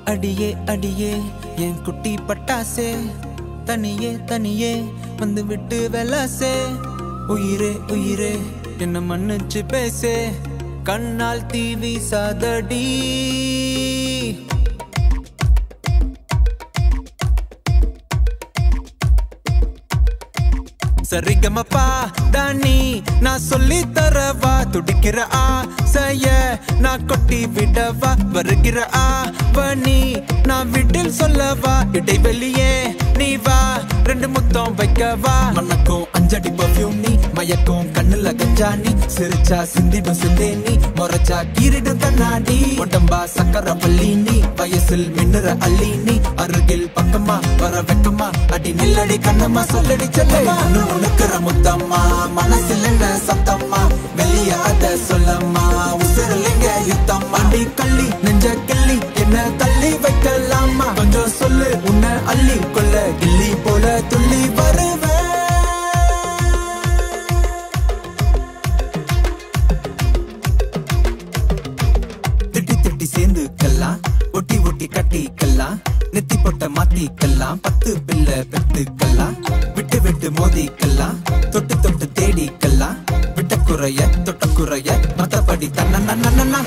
அடியே அடியே என் குட்டி பட்டாசே தனியே தனியே வந்து விட்டு வெலாசே உயிரே உயிரே என்ன மன்னிச்சு பேசே கண்ணால் தீவி சாதடி சரிகமப்பா தானி நான் சொல்லி தரவா துடிக்கிற ஆசைய நான் கொட்டி விடவா வருகிற ஆவணி நான் வீட்டில் சொல்லவா இடைவெளியே நீ வா ரெண்டு முத்தம் வைக்கவா மனக்கும் அஞ்சடி பர்ஃபியூம் நீ மயக்கும் கண்ணுல கஞ்சா நீ சிரிச்சா சிந்திடும் சிந்தே நீ முறைச்சா கீரிடும் கண்ணாடி உடம்பா சக்கர பள்ளி நீ வயசில் மின்னுற அள்ளி நீ அருகில் பக்கமா வர வெக்கமா அடி நில்லடி கண்ணம்மா சொல்லடி செல்லமா உனக்குற முத்தம்மா மனசில் என்ன சத்தம்மா வெளிய அத சொல்லம்மா உசிரலிங்க யுத்தம் அடி கள்ளி நெஞ்ச கிள்ளி என்ன தள்ளி வைக்கலாமா கொஞ்சம் சொல்லு உன்னை அள்ளி கொள்ள கிள்ளி போல துள்ளி வருவேன் திட்டி திட்டி சேர்ந்துக்கலாம் ஒட்டி ஒட்டி கட்டிக்கலாம் நெத்தி பொட்ட மாத்திக்கலாம் 10 பிள்ளை பெத்துக்கலாம் விட்டு விட்டு மோதிக்கலாம் தொட்டு தொட்டு தேடிக்கலாம் விட்ட குறைய தொட்ட குறைய மத்தபடி தன்னா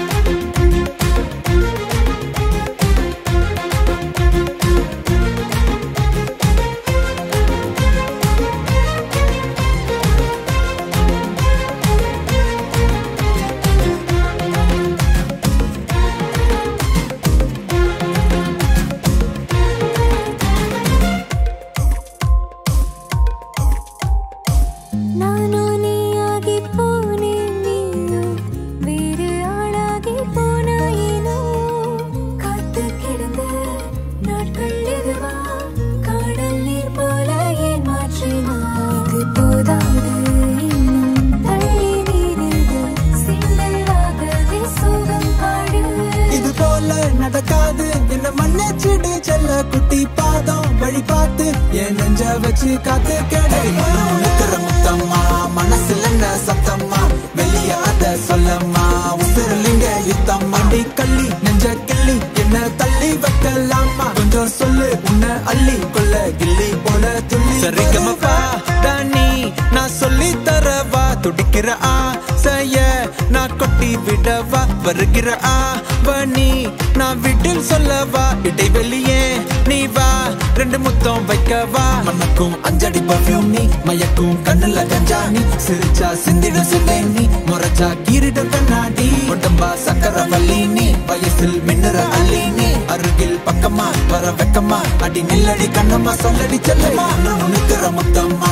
நடக்காது என்ன மன்னிச்சிடு செல்ல குட்டி பாதம் வழி பார்த்து என் நெஞ்ச வச்சு காத்து கிடைக்கிற முத்தம்மா மனசுல என்ன சத்தம்மா வெளிய அத சொல்லம்மா உசிரலிங்க யுத்தம் அடி கள்ளி நெஞ்ச கிள்ளி என்ன தள்ளி வைக்கலாமா கொஞ்சம் சொல்லு உன்னை அள்ளி கொள்ள கிள்ளி போல துள்ளி சரிகமப்பா தானி நான் சொல்லி தரவா துடிக்கிற ஆசைய நான் கொட்டி விடவா வருகிற ஆவணி நான் வீட்டில் சொல்லவா இடைவெளியே நீ வா ரெண்டு முத்தம் வைக்கவா மனக்கும் அஞ்சடி பர்ஃபியூம் நீ மயக்கும் கண்ணுல கஞ்சா நீ சிரிச்சா சிந்திடும் சிந்தே நீ முறைச்சா கீரிடும் கண்ணாடி உடம்பா சக்கர வள்ளி நீ வயசில் மின்னுற அள்ளி நீ அருகில் பக்கமா வர வெக்கமா அடி நில்லடி கண்ணம்மா சொல்லடி செல்லமா உனக்குற முத்தம்மா